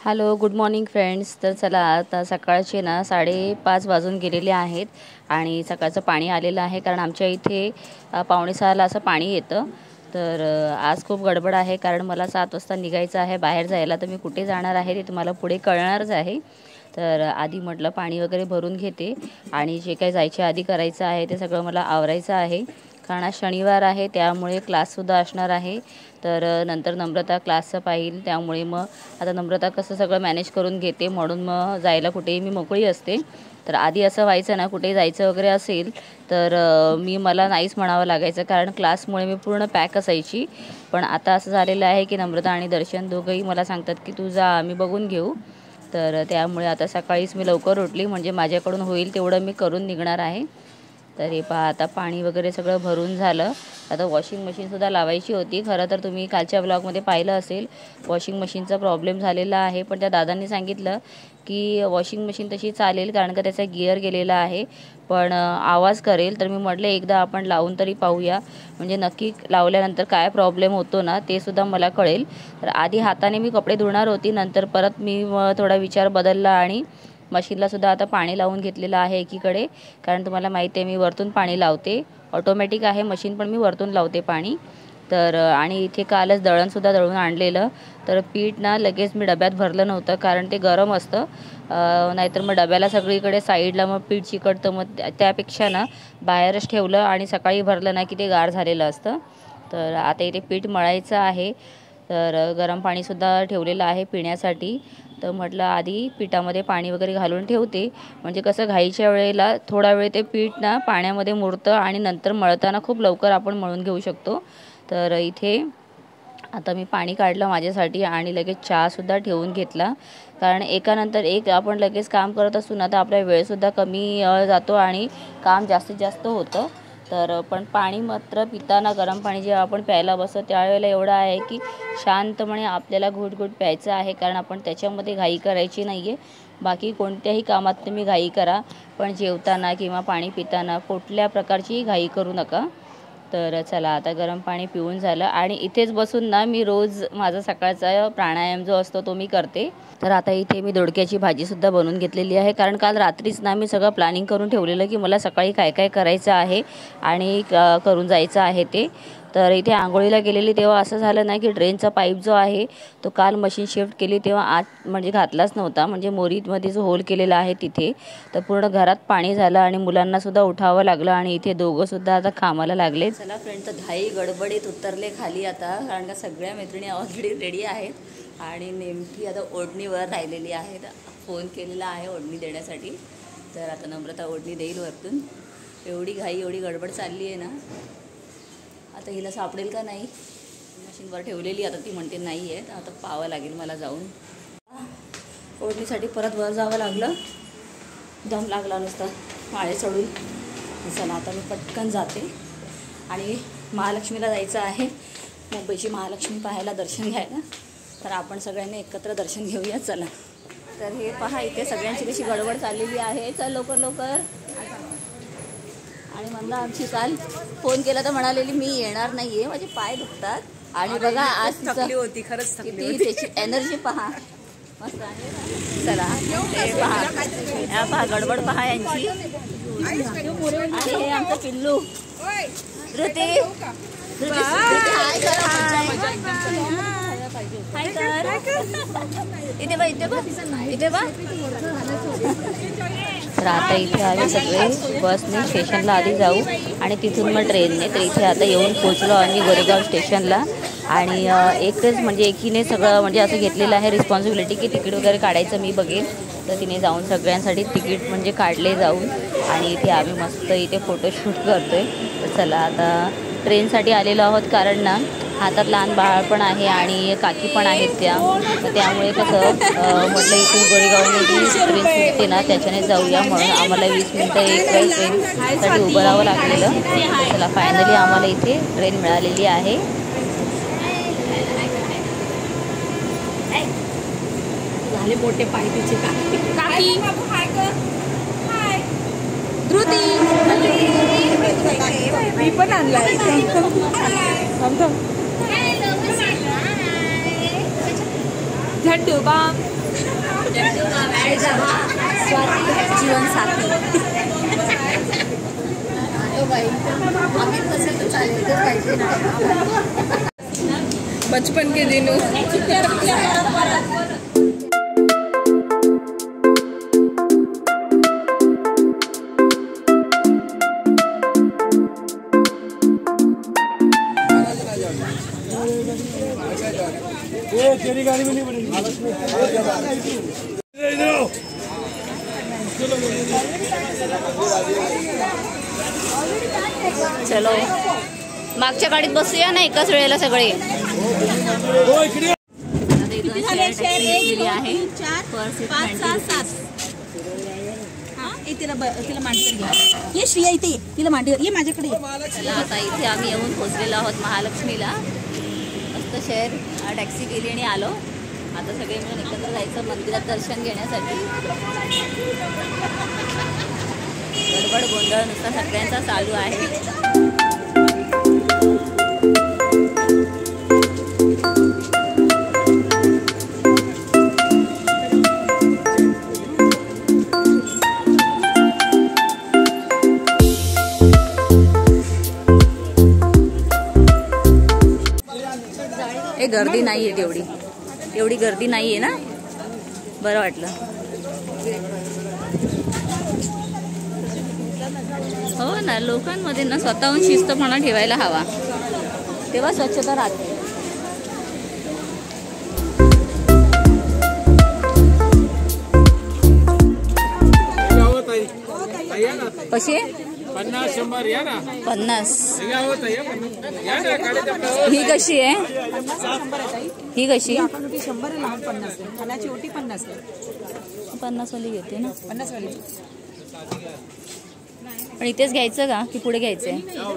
Hello good morning friends. तर चला आता सकाळचे ना 5:30 वाजून गेलेले आहेत आणि सकाळचं पाणी आलेलं आहे कारण आमच्या इथे 5:45ला असं पाणी येतं. तर आज खूप गडबड आहे कारण मला 7 वाजता निघायचं आहे बाहेर जायला. तर मी कुठे जाणार आहे ते तुम्हाला पुढे कळणारच आहे. तर आधी म्हटलं पाणी वगैरे भरून घेते आणि जे काही जायच्या आधी करायचं आहे ते सगळं मला आवरायचं आहे कारण आज शनिवार आहे त्यामुळे क्लाससुद्धा असणार आहे. तर नंतर नम्रता क्लासचं पाहिल त्यामुळे मग आता नम्रता कसं सगळं मॅनेज करून घेते म्हणून मग जायला कुठेही मी मोकळी असते. तर आधी असं व्हायचं ना कुठेही जायचं वगैरे असेल तर मला नाहीच म्हणावं लागायचं कारण क्लासमुळे मी पूर्ण पॅक असायची. पण आता असं झालेलं आहे की नम्रता आणि दर्शन दोघंही मला सांगतात की तू जा आम्ही बघून घेऊ. तर त्यामुळे आता सकाळीच मी लवकर उठली म्हणजे माझ्याकडून होईल तेवढं मी करून निघणार आहे. तर हे पहा आता पाणी वगैरे सगळं भरून झालं. आता वॉशिंग मशीनसुद्धा लावायची होती. खरं तर तुम्ही कालच्या ब्लॉगमध्ये पाहिलं असेल वॉशिंग मशीनचा प्रॉब्लेम झालेला आहे. पण त्या दादांनी सांगितलं की वॉशिंग मशीन तशी चालेल कारण का त्याचा गिअर गेलेला आहे पण आवाज करेल. तर मी म्हटलं एकदा आपण लावून तरी पाहूया म्हणजे नक्की लावल्यानंतर काय प्रॉब्लेम होतो ना ते सुद्धा मला कळेल. तर आधी हाताने मी कपडे धुणार होती नंतर परत मी थोडा विचार बदलला आणि मशीनला सुद्धा आता पाणी लावून घेतलेलं आहे एकीकडे कारण तुम्हाला माहिती आहे मी वरतून पाणी लावते. ऑटोमॅटिक आहे मशीन पण मी वरतून लावते पाणी. तर आणि इथे कालच दळणसुद्धा दळून आणलेलं. तर पीठ ना लगेच मी डब्यात भरलं नव्हतं कारण ते गरम असतं नाहीतर मग डब्याला सगळीकडे साईडला मग पीठ चिकटतं. मग त्यापेक्षा ना बाहेरच ठेवलं आणि सकाळी भरलं ना की ते गार झालेलं असतं. तर आता इथे पीठ मळायचं आहे. तर गरम पाणीसुद्धा ठेवलेलं आहे पिण्यासाठी. तर म्हटलं आधी पिठामध्ये पाणी वगैरे घालून ठेवते म्हणजे कसं घाईच्या वेळेला थोडा वेळ ते पीठ ना पाण्यामध्ये मुरतं आणि नंतर मळताना खूप लवकर आपण मळून घेऊ शकतो. तर इथे आता मी पाणी काढलं माझ्यासाठी आणि लगेच चहासुद्धा ठेवून घेतला कारण एकानंतर एक आपण लगेच काम करत असू ना तर आपला वेळसुद्धा कमी जातो आणि काम जास्तीत जास्त होतं. तर पण पाणी मात्र पिताना गरम पाणी जेव्हा आपण प्यायला बसतो त्यावेळेला एवढं आहे की शांतपणे आपल्याला घुटघुट प्यायचं आहे कारण आपण त्याच्यामध्ये घाई करायची नाही आहे. बाकी कोणत्याही कामात तुम्ही घाई करा पण जेवताना किंवा पाणी पिताना कुठल्या प्रकारचीही घाई करू नका. तर चला आता गरम पाणी पिऊन झालं आणि इथेच बसून ना मी रोज माझा सकाळचा प्राणायाम जो असतो तो मी करते. तर आता इथे मी दोडक्याची भाजीसुद्धा बनवून घेतलेली आहे कारण काल रात्रीच ना मी सगळं प्लॅनिंग करून ठेवलेलं की मला सकाळी काय काय करायचं आहे आणि करून जायचं आहे ते. तर इथे आंघोळीला गेलेली तेव्हा असं झालं ना की ड्रेनचा पाईप जो आहे तो काल मशीन शिफ्ट केली तेव्हा आत म्हणजे घातलाच नव्हता म्हणजे मोरीमध्ये जो होल केलेला आहे तिथे. तर पूर्ण घरात पाणी झालं आणि मुलांनासुद्धा उठावं लागलं आणि इथे दोघंसुद्धा आता कामाला लागले. चला फ्रेंड तर घाई गडबडीत उतरले खाली आता कारण का सगळ्या मैत्रिणी ऑलरेडी रेडी आहेत आणि नेमकी आता ओढणीवर राहिलेली आहेत. फोन केलेला आहे ओढणी देण्यासाठी. तर आता नम्रता ओढणी देईल वरतून. एवढी घाई एवढी गडबड चालली आहे ना आता हिला सापडेल का नाही. मशीनवर ठेवलेली आता ती म्हणते नाही आहे तर आता पाहावं लागेल मला जाऊन. ओढणीसाठी परत वर जावं लागलं. दम लागला नुसता माळे चढून. चला आता मी पटकन जाते आणि महालक्ष्मीला जायचं आहे. मुंबईची महालक्ष्मी पाहायला दर्शन घ्यायला. तर आपण सगळ्यांनी एकत्र दर्शन घेऊया चला. तर हे पहा इथे सगळ्यांची कशी गडबड चाललेली आहे. चल लवकर लवकर. आणि म्हणलं आमची काल फोन केला तर म्हणालेली मी येणार नाही आहे माझे पाय दुखतात आणि बघा आज थकली होती खरंच किती त्याची एनर्जी पहा मस्त आहे. चला हे पहा गडबड पहा यांची. आणि हे आमचं पिल्लू धृती इथे बा इथे बा इथे बा. तर आता इथे आले सगळे बसने स्टेशनला आधी जाऊ आणि तिथून मग ट्रेनने. तर इथे आता येऊन पोचलो आम्ही गोरेगाव स्टेशनला आणि एकच म्हणजे एकीने सगळं म्हणजे असं घेतलेलं आहे रिस्पॉन्सिबिलिटी की तिकीट वगैरे काढायचं मी बघेन. तर तिने जाऊन सगळ्यांसाठी तिकीट म्हणजे काढले जाऊन आणि इथे आम्ही मस्त इथे फोटोशूट करतो आहे. तर चला आता ट्रेनसाठी आलेलो आहोत कारण ना हातात लहान बाळ पण आहे आणि काकी पण आहेत त्या. तर त्यामुळे कसं म्हटलं इथून गोरेगावने जी ट्रेन सुटते ना त्याच्याने जाऊया म्हणून आम्हाला 20 मिनटं एक ट्रेनसाठी उभं राहावं लागलेलं. चला फायनली आम्हाला इथे ट्रेन मिळालेली आहे. झाले मोठे पाय तिचे काकी धृती मी पण आणलाय. झंडू बाम जीवन साथी बचपन के दिनों तेरी गाड़ी में नहीं बनेगी। चलो मागच्या गाडीत बसूया ना एकाच वेळेला सगळे. तिला मांडीवर घ्या. ये श्रिया इथे ये. तिला मांडीवर ये माझ्याकडे ये. आता इथे आम्ही येऊन पोहोचलेलो आहोत महालक्ष्मीला. मस्त शहर टॅक्सी केली आणि आलो. आता सगळे मिळून एकत्र जायचं मंदिरात दर्शन घेण्यासाठी. गडबड गोंधळ नुसता सगळ्यांचा चालू आहे. गर्दी नाही आहे एवढी गर्दी नाही आहे ना. बरं वाटलं. हो ना, लोकांमध्ये ना स्वतःहून शिस्तपणा ठेवायला हवा, तेव्हा स्वच्छता राहते. कशी 50-100 या ना. 50. ही कशी आहे? ही कशी? 100 लहान 50 खाण्याची ओटी 50 50 वाली घेते ना. 50 वाली. पण इथेच घ्यायचं का की पुढे घ्यायचंय?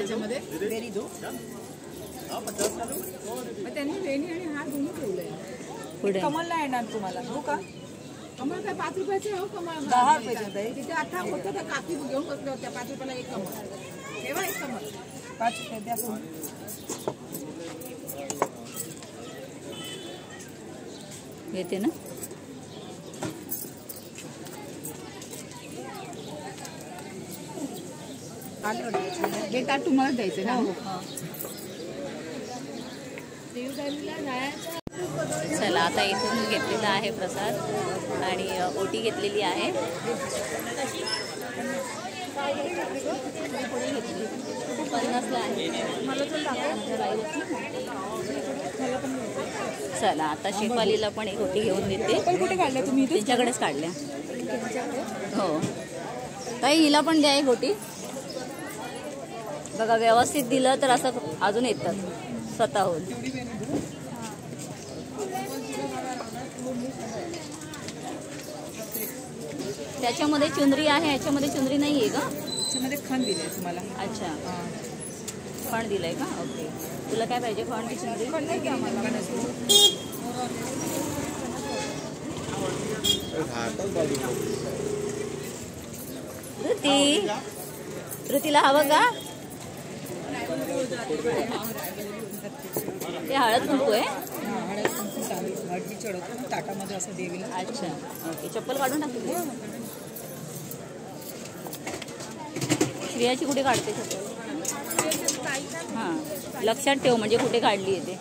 त्यांनी वेणी आणि हार दोन्ही ठेवलंय. पुढे कमलला येणार तुम्हाला हो का? कमल काय 5 रुपयाचे हो? कमल 10 रुपयाचे. तिथे आता होतं त्या काकी घेऊन बसल्या होत्या. 5 रुपयाला एक कमल. ठेवा एक कमल. 5 रुपये द्या. घेते ना. हे ताट तुम्हाला द्यायचं ना. चला आता इथून घेतलेला आहे प्रसाद आणि ओटी घेतलेली आहे. चला आता शेफालीला पण एक ओटी घेऊन देते. कुठे काढल्या तुम्ही? त्यांच्याकडेच काढल्या. हो ताई, हिला पण द्या एक ओटी. बघा व्यवस्थित दिलं तर असं अजून येतात स्वतःहून. त्याच्यामध्ये चुनरी आहे, याच्यामध्ये चुनरी नाही आहे का? त्याच्यामध्ये खण दिले तुम्हाला. अच्छा, खण दिलंय का? ओके. तुला काय पाहिजे, खण की चुनरी? ऋतीला हवं का? ते हळद कुंकू आहे. हळदी चढवतो ताटामध्ये असं देवीला. अच्छा, ओके. चप्पल काढून टाकली. श्रेयाची कुठे काढते चप्पल? हां, लक्षात ठेव म्हणजे कुठे काढली आहे ते.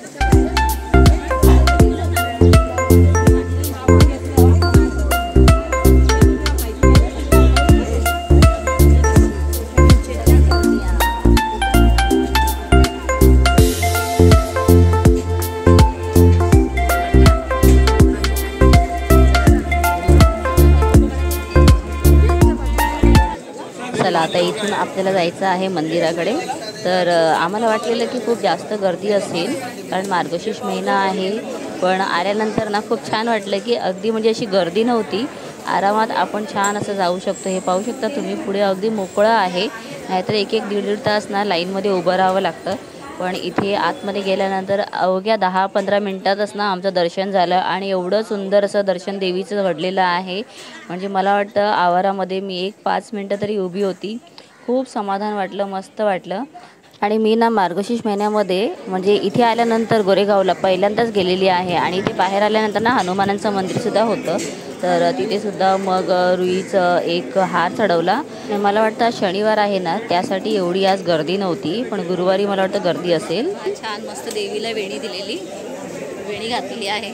चला आता इथून आपल्याला जायचं आहे मंदिराकडे. तर आम्हाला वाटलेलं की खूप जास्त गर्दी असेल कारण मार्गशीर्ष महिना आहे, पण आल्यानंतर ना खूप छान वाटलं की अगदी म्हणजे अशी गर्दी नव्हती. आरामात आपण छान असं जाऊ शकतो. हे पाहू शकता तुम्ही, पुढे अगदी मोकळं आहे. नाहीतर एक दीड तास ना लाईनमध्ये उभं राहावं लागतं. पण इथे आतमध्ये गेल्यानंतर अवघ्या 10-15 मिनटातच ना आमचं दर्शन झालं आणि एवढं सुंदर असं दर्शन देवीचं घडलेलं आहे. म्हणजे मला वाटतं आवारामध्ये मी 1-5 मिनटं तरी उभी होती. खूप समाधान वाटलं, मस्त वाटलं. आणि मी ना मार्गशीर्ष महिन्यामध्ये म्हणजे इथे आल्यानंतर गोरेगावला पहिल्यांदाच गेलेली आहे आणि इथे बाहेर आल्यानंतर ना हनुमानांचं मंदिरसुद्धा होतं. तर तिथेसुद्धा मग रुईचं एक हार चढवला. आणि मला वाटतं आज शनिवार आहे ना, त्यासाठी एवढी आज गर्दी नव्हती, पण गुरुवारी मला वाटतं गर्दी असेल. छान मस्त देवीला वेणी दिलेली, वेणी घातलेली आहे,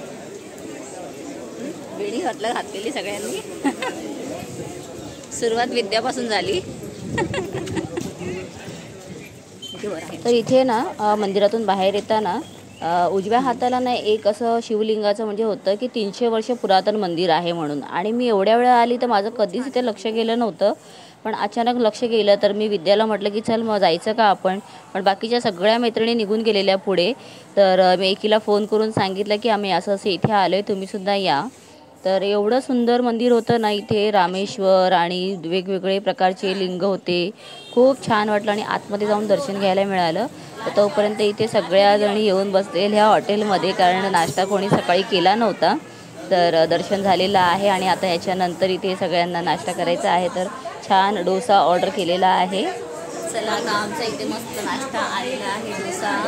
वेणी घातलेली सगळ्यांनी. सुरुवात विद्यापासून झाली. तर इथे ना मंदिरातून बाहेर येताना उजव्या हाताला ना एक असं शिवलिंगाचं म्हणजे होतं की 300 वर्ष पुरातन मंदिर आहे म्हणून. आणि मी एवढ्या वेळा आली तर माझं कधीच इथे लक्ष गेलं नव्हतं, पण अचानक लक्ष गेलं. तर मी विद्याला म्हटलं की चल मग जायचं का आपण, पण बाकीच्या सगळ्या मैत्रिणी निघून गेलेल्या पुढे. तर मी एकीला फोन करून सांगितलं की आम्ही असं असं इथे आलो आहे, तुम्हीसुद्धा या. तर एवढं सुंदर मंदिर होतं ना इथे, रामेश्वर आणि वेगवेगळे प्रकारचे लिंग होते. खूप छान वाटलं आणि आतमध्ये जाऊन दर्शन घ्यायला मिळालं. तर तोपर्यंत इथे सगळ्या जणी येऊन बसलेल्या हॉटेलमध्ये, कारण नाश्ता कोणी सकाळी केला नव्हता. तर दर्शन झालेलं आहे आणि आता ह्याच्यानंतर इथे सगळ्यांना नाश्ता करायचा आहे. तर छान डोसा ऑर्डर केलेला आहे. चला आता आमचा इथे मस्त नाश्ता आलेला आहे. डोसा,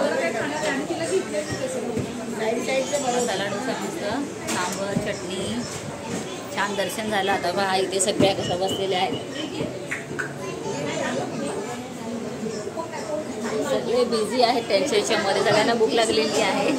मसाला डोसा मस्त, सांबर, चटणी. छान दर्शन झालं. आता बघा इथे सगळ्या कसं बसलेल्या आहेत, सगळे बिझी आहेत त्यांच्या ह्याच्यामध्ये, सगळ्यांना भूक लागलेली आहे.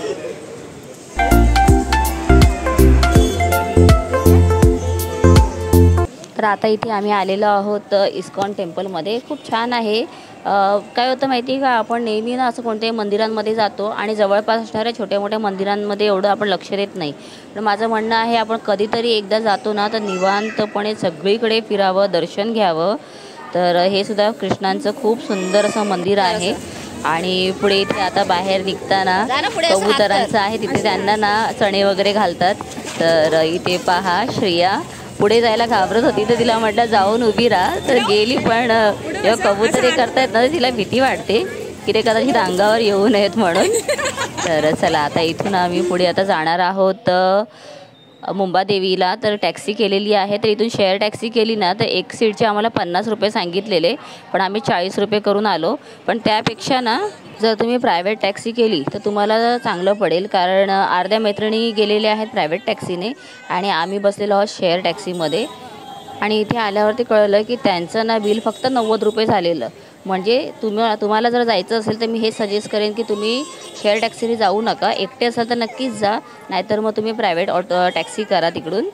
तर आता इथे आम्ही आलेलो आहोत इस्कॉन टेम्पलमध्ये. खूप छान आहे. काय होतं माहिती आहे का, आपण नेहमी ना असं कोणत्याही मंदिरांमध्ये जातो आणि जवळपास असणाऱ्या छोट्या मोठ्या मंदिरांमध्ये एवढं आपण लक्ष देत नाही. पण माझं म्हणणं आहे आपण कधीतरी एकदा जातो ना तर निवांतपणे सगळीकडे फिरावं, दर्शन घ्यावं. तर हे सुद्धा कृष्णांचं खूप सुंदर असं मंदिर आहे. आणि पुढे इथे आता बाहेर निघताना कबुतरांचं आहे, तिथे त्यांना ना चणे वगैरे घालतात. तर इथे पहा श्रेया पुढे जायला घाबरत होती, तर तिला म्हटलं जाऊन उभी राहा, तर गेली. पण जेव्हा कबूतर हे करतायत ना तिला भीती वाटते की ते कदाचित अंगावर येऊ नयेत म्हणून. तर चला आता इथून आम्ही पुढे आता जाणार आहोत मुंबादेवीला. तर टॅक्सी केलेली आहे. तर इथून शेअर टॅक्सी केली ना तर एक सीटचे आम्हाला 50 रुपये सांगितलेले, पण आम्ही 40 रुपये करून आलो. पण त्यापेक्षा ना जर तुम्ही प्रायव्हेट टॅक्सी केली तर तुम्हाला चांगलं पडेल, कारण अर्ध्या मैत्रिणी गेलेल्या आहेत प्रायव्हेट टॅक्सीने आणि आम्ही बसलेलो आहोत शेअर टॅक्सीमध्ये. आणि इथे आल्यावरती कळलं की त्यांचं ना बिल फक्त 90 रुपये झालेलं. म्हणजे तुम्हाला जर जायचं असेल तर मी हे सजेस्ट करेन की तुम्ही शेअर टॅक्सीने जाऊ नका. एकटे असाल तर नक्कीच जा, नाहीतर मग तुम्ही प्रायव्हेट टॅक्सी करा तिकडून.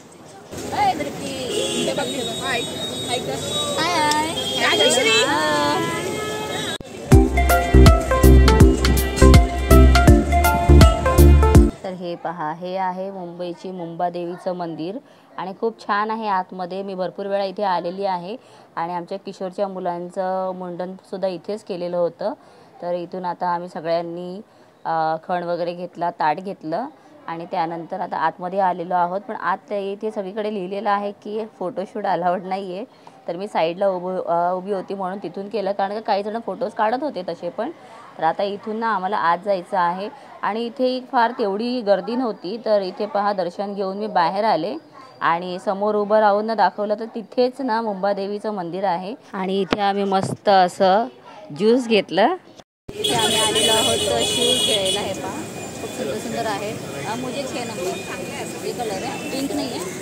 तर हे पहा, हे आहे मुंबईची मुंबादेवीचं मंदिर आणि खूप छान आहे आतमध्ये. मी भरपूर वेळा इथे आलेली आहे आणि आमच्या किशोरच्या मुलांचं मुंडनसुद्धा इथेच केलेलं होतं. तर इथून आता आम्ही सगळ्यांनी खण वगैरे घेतला, ताट घेतलं आणि त्यानंतर आता आतमध्ये आलेलो आहोत. पण आत इथे सगळीकडे लिहिलेलं आहे की फोटोशूट अलाउड नाही आहे. तर मी साईडला उभी होती म्हणून तिथून केलं, कारण काही जण फोटोज काढत होते तसे पण. तर आता इथून ना आम्हाला आत जायचं आहे आणि इथे फार तेवढी गर्दी नव्हती. तर इथे पहा दर्शन घेऊन मी बाहेर आले आणि समोर उभं राहून ना दाखवलं तर तिथेच ना मुंबादेवीचं मंदिर आहे. आणि इथे आम्ही मस्त असं ज्यूस घेतलं. इथे आम्ही आलेलो आहोत शूज घ्यायला. हे पहा खूप सुंदर सुंदर आहे. मुझे 6 नंबर चांगले आहे. ये कलर है, पिंक नहीं है.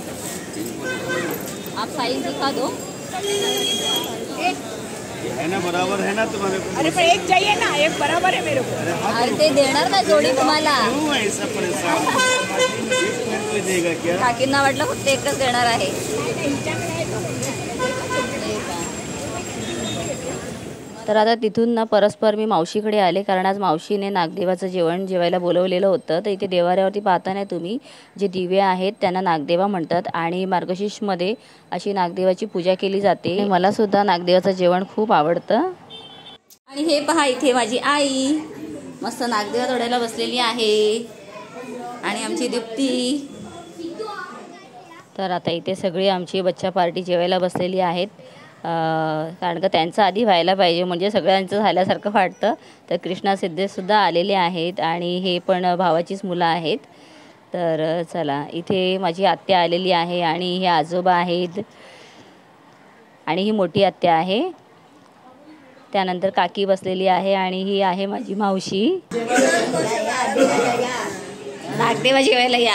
आप साइज दिखा दो. है ना, बराबर है ना तुम्हारे को. अरे पण एक चाहिए ना, एक बराबर है मेरे को. अरे ते देणार ना जोडी तुम्हाला. क्यों ऐसा परेशान देगा क्या? काकींना वाटलं फक्त एकच देणार आहे. तर आता तिथून ना परस्पर मी मावशीकडे आले, कारण आज मावशीने नागदेवाचं जेवण जेवायला बोलवलेलं होतं. तर इथे देवाऱ्यावरती पाहता नाही तुम्ही जे दिवे आहेत त्यांना नागदेवा म्हणतात आणि मार्गशीर्षमध्ये अशी नागदेवाची पूजा केली जाते. मला सुद्धा नागदेवाचं जेवण खूप आवडतं. आणि हे पहा इथे माझी आई मस्त नागदेवा तोडायला बसलेली आहे आणि आमची दीप्ती. तर आता इथे सगळी आमची बच्चा पार्टी जेवायला बसलेली आहेत, कारण का त्यांचं आधी व्हायला पाहिजे म्हणजे सगळ्यांचं झाल्यासारखं वाटतं. तर कृष्णा सिद्धेशसुद्धा आलेले आहेत आणि हे पण भावाचीच मुलं आहेत. तर चला, इथे माझी आत्या आलेली आहे आणि हे आजोबा आहेत आणि ही मोठी आत्या आहे. त्यानंतर काकी बसलेली आहे आणि ही आहे माझी मावशी. नागदेवा जेवायला या.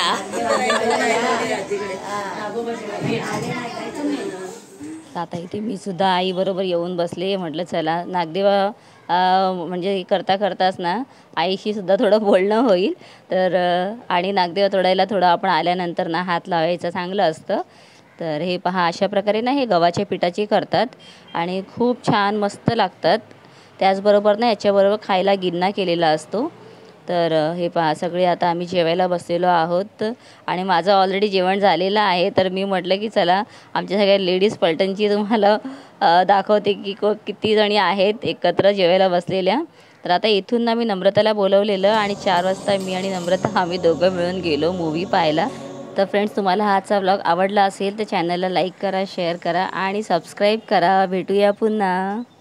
आता इथे मी सुद्धा आई बरोबर येऊन बसले. म्हटलं चला नागदेवा म्हणजे करता करताच ना आईशी सुद्धा थोडं बोलणं होईल. तर आणि नागदेवा तोडायला थोडं आपण आल्यानंतर ना हात लावायचं चांगलं असतं. तर हे पहा अशा प्रकारे ना हे गव्हाच्या पिठाची करतात आणि खूप छान मस्त लागतात. त्याचबरोबर ना याच्याबरोबर खायला गिन्ना केलेला असतो. तर हे पहा सगळे आता आम्ही जेवायला बसलेलो आहोत आणि माझं ऑलरेडी जेवण झालेलं आहे. तर मी म्हटलं की चला आमच्या सगळ्या लेडीज पलटणची तुम्हाला दाखवते की किती जणी आहेत एकत्र जेवायला बसलेल्या. तर आता इथून ना मी नम्रताला बोलवलेलं आणि 4 वाजता मी आणि नम्रता आम्ही दोघं मिळून गेलो मूवी पाहायला. तर फ्रेंड्स तुम्हाला आजचा व्लॉग आवडला असेल तर चॅनलला लाईक करा, शेअर करा आणि सबस्क्राईब करा. भेटूया पुन्हा.